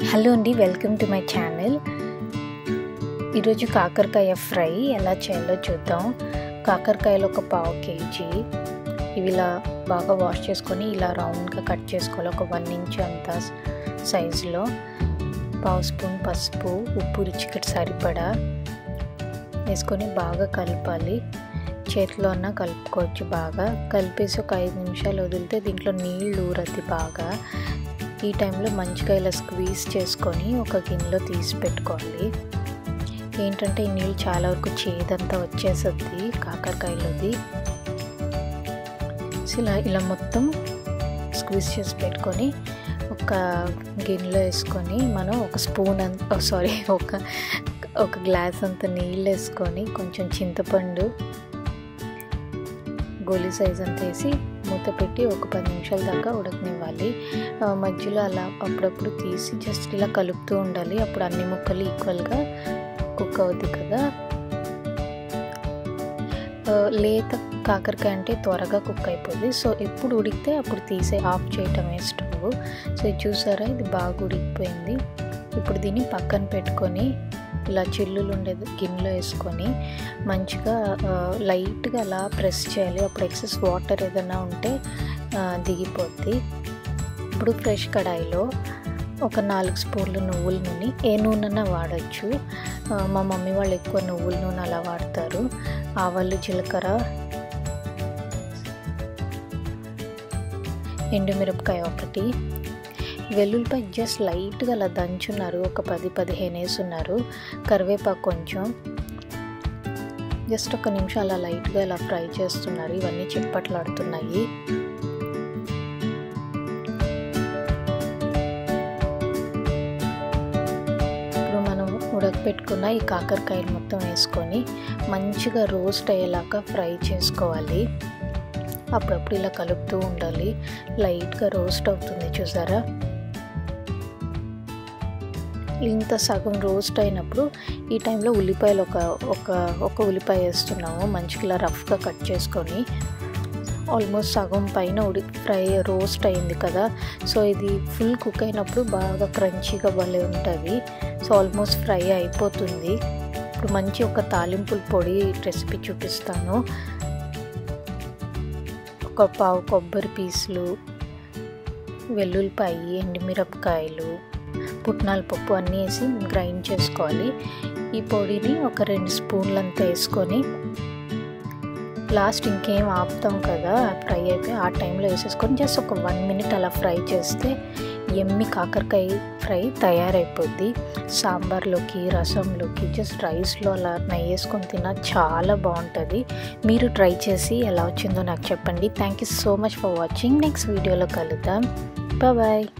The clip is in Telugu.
హలో అండి, వెల్కమ్ టు మై ఛానల్. ఈరోజు కాకరకాయ ఫ్రై ఎలా చేయాలో చూద్దాం. కాకరకాయలు ఒక 1/2 kg ఇవి ఇలా బాగా వాష్ చేసుకొని ఇలా రౌండ్గా కట్ చేసుకోవాలి. ఒక 1 ఇంచ్ అంత సైజులో. 1/2 స్పూన్ పసుపు, ఉప్పు రుచికి సరిపడా వేసుకొని బాగా కలపాలి. చేతిలో అన్న కలుపుకోవచ్చు. బాగా కలిపేసి ఒక 5 నిమిషాలు వదిలితే దీంట్లో నీళ్ళు ఊరద్ది బాగా. ఈ టైంలో మంచిగా ఇలా స్క్వీజ్ చేసుకొని ఒక గిన్నెలో తీసి పెట్టుకోవాలి. ఏంటంటే ఈ నీళ్ళు చాలా వరకు చేదంతా వచ్చేస్తుంది కాకరకాయలోది. ఇలా మొత్తం స్క్వీజ్ చేసి పెట్టుకొని ఒక గిన్నెలో వేసుకొని మనం ఒక స్పూన్ ఒక గ్లాస్ అంత నీళ్ళు వేసుకొని కొంచెం చింతపండు గోలీ సైజ్ అంత వేసి మూత పెట్టి ఒక 10 నిమిషాల దాకా ఉడకనివ్వాలి. మధ్యలో అలా అప్పుడప్పుడు తీసి జస్ట్ ఇలా కలుపుతూ ఉండాలి. అప్పుడు అన్ని ముక్కలు ఈక్వల్గా కుక్ అవుతుంది కదా. లేత కాకరకాయ అంటే త్వరగా కుక్ అయిపోద్ది. సో ఎప్పుడు ఉడికితే అప్పుడు తీసే ఆఫ్ చేయటమే స్టవ్. సో ఇది చూసారా, ఇది బాగా ఉడికిపోయింది. ఇప్పుడు దీన్ని పక్కన పెట్టుకొని ఇలా చిల్లులు ఉండేది గిన్నెలో వేసుకొని మంచిగా లైట్గా అలా ప్రెస్ చేయాలి. అప్పుడు ఎక్సెస్ వాటర్ ఏదైనా ఉంటే దిగిపోద్ది. ఇప్పుడు ఫ్రెష్ కడాయిలో ఒక 4 స్పూన్లు నువ్వుల నూనె, ఏ నూనెనా వాడచ్చు. మా మమ్మీ వాళ్ళు ఎక్కువ నువ్వుల నూనె అలా వాడతారు. ఆవాలు, జీలకర్ర, ఎండుమిరపకాయ ఒకటి, వెల్లుల్లిపాయ జస్ట్ లైట్గా అలా దంచున్నారు. ఒక 10-15 వేసున్నారు. కరివేపాకు కొంచెం. జస్ట్ ఒక నిమిషం అలా లైట్గా ఇలా ఫ్రై చేస్తున్నారు. ఇవన్నీ చిప్పట్లాడుతున్నాయి. ఇప్పుడు మనం ఉడకపెట్టుకున్న ఈ కాకరకాయలు మొత్తం వేసుకొని మంచిగా రోస్ట్ అయ్యేలాగా ఫ్రై చేసుకోవాలి. అప్పుడప్పుడు ఇలా కలుపుతూ ఉండాలి. లైట్గా రోస్ట్ అవుతుంది చూసారా. ఇంత సగం రోస్ట్ అయినప్పుడు ఈ టైంలో ఉల్లిపాయలు ఒక ఉల్లిపాయ వేస్తున్నాము. మంచిగా ఇలా రఫ్గా కట్ చేసుకొని ఆల్మోస్ట్ సగం పైన ఫ్రై రోస్ట్ అయింది కదా. సో ఇది ఫుల్ కుక్ అయినప్పుడు బాగా క్రంచీగా భలే ఉంటుంది. సో ఆల్మోస్ట్ ఫ్రై అయిపోతుంది. ఇప్పుడు మంచి ఒక తాలింపుల పొడి రెసిపీ చూపిస్తాను. ఒక 1/2 కొబ్బరి పీసులు, వెల్లుల్లిపాయ, ఎండుమిరపకాయలు, పుట్నాల పప్పు అన్నీ వేసి గ్రైండ్ చేసుకోవాలి. ఈ పొడిని ఒక 2 స్పూన్లంతా వేసుకొని లాస్ట్ ఇంకేం ఆపుతాం కదా, ఫ్రై అయిపోయి ఆ టైంలో వేసేసుకొని జస్ట్ ఒక 1 మినిట్ అలా ఫ్రై చేస్తే ఎమ్మి కాకరకాయ ఫ్రై తయారైపోద్ది. సాంబార్లోకి, రసంలోకి, జస్ట్ రైస్లో అలా నెయ్యి వేసుకొని తిన్నా చాలా బాగుంటుంది. మీరు ట్రై చేసి ఎలా వచ్చిందో నాకు చెప్పండి. Thank you so much for watching. Next వీడియోలో కలుద్దాం. బాయ్.